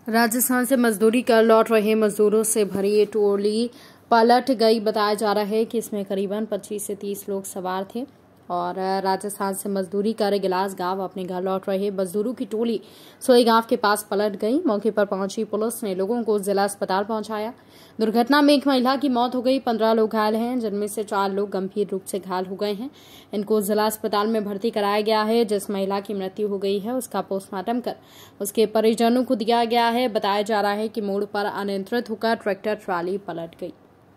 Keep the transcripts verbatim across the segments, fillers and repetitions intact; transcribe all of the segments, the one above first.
राजस्थान से मजदूरी कर लौट रहे मजदूरों से भरी ये टोली पलट गई। बताया जा रहा है कि इसमें करीबन पच्चीस से तीस लोग सवार थे और राजस्थान से मजदूरी कर गिलास गांव अपने घर लौट रहे मजदूरों की टोली सोई गांव के पास पलट गई। मौके पर पहुंची पुलिस ने लोगों को जिला अस्पताल पहुंचाया। दुर्घटना में एक महिला की मौत हो गई, पंद्रह लोग घायल हैं, जिनमें से चार लोग गंभीर रूप से घायल हो गए हैं। इनको जिला अस्पताल में भर्ती कराया गया है। जिस महिला की मृत्यु हो गई है उसका पोस्टमार्टम कर उसके परिजनों को दिया गया है। बताया जा रहा है कि मोड़ पर अनियंत्रित होकर ट्रैक्टर ट्राली पलट गई।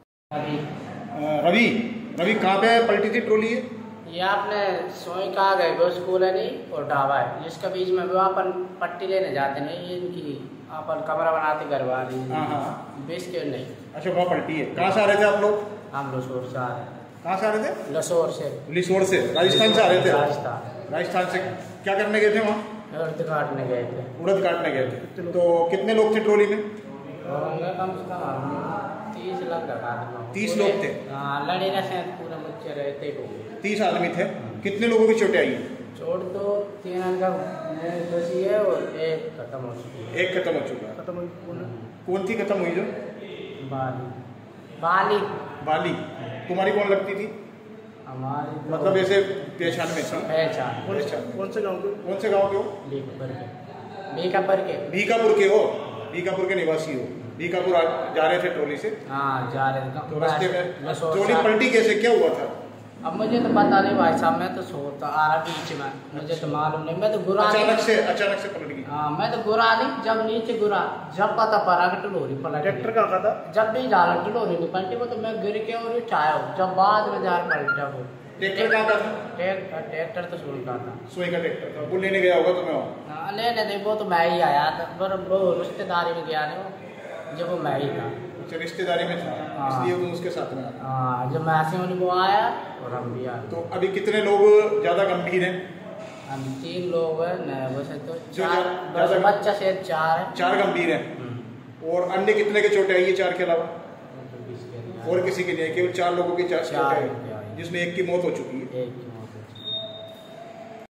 रवि रवि कहाँ पे पलटी थी ट्रोली? है ये आपने सोई कहा गए वो स्कूल है नहीं और ढाबा है जिसका बीच में वो अपन पट्टी लेने जाते नहीं, ये इनकी अपन कमरा बनाते घर वाली बीस के नहीं। अच्छा वहाँ पलटी है। कहाँ से आ रहे थे आप लोग? हम लसोर से आ रहे हैं। कहाँ से आ रहे थे? लसोर से। लिसोर से राजस्थान से आ रहे थे? राजस्थान। राजस्थान से क्या करने गए थे वहाँ? उड़द काटने गए थे। उड़द काटने गए थे। तो कितने लोग थे ट्रोली में? कम से कम तीस लाख का तीस लोग थे। हाँ लड़े से पूरे बच्चे रहते तीस आदमी थे। कितने लोगों की चोटें आई? चोट तो तीन का बची है और एक खत्म हो चुकी है। एक खत्म हो चुका है। खत्म हुई? कौन थी खत्म हुई जो? बाली। बाली बाली तुम्हारी कौन लगती थी? हमारी मतलब ऐसे पहचान में? पहचान। कौन से गाँव के? कौन से गाँव के हो? बीकापुर के। बीकापुर के हो? बीकापुर के निवासी हो? बीकापुर जा रहे थे ट्रोली से? हाँ जा रहे थे। तो रास्ते में ट्रोली पलटी कैसे, क्या हुआ था? अब मुझे तो पता नहीं भाई साहब, मैं तो सोता आ रहा बीच में, मुझे तो मालूम नहीं। मैं तो गुरा अचानक से अचानक से पलट गई। हाँ मैं तो गुरा नहीं, जब नीचे गुरा जब पता पड़ा कि टलोरी पलट। ट्रैक्टर कहाँ था? जब भी जा रहा टलोरी नहीं पलटी, वो तो मैं गिर के और उठाया हूँ, जब बाद में जा पलटा वो। ट्रैक्टर कहाँ का था? ट्रैक्टर तो सोई का था। सोई का ट्रैक्टर था। वो लेने गया होगा तुम्हें वहाँ? लेने नहीं, वो तो मैं ही आया था, पर वो रिश्तेदारी में गया नहीं, जब वो मैं ही था। अच्छा रिश्तेदारी में था इसलिए तुम उसके साथ में? हाँ जब मैं ऐसे वो आया और हम भी आए। तो अभी कितने लोग ज्यादा गंभीर हैं? हम तीन लोग हैं वैसे तो, चार बच्चा से चार है। चार गंभीर हैं। और अन्य कितने के चोटें आई है चार के अलावा? और किसी के नहीं? केवल चार लोगों की चोटें आई जिसमें एक की मौत हो चुकी है।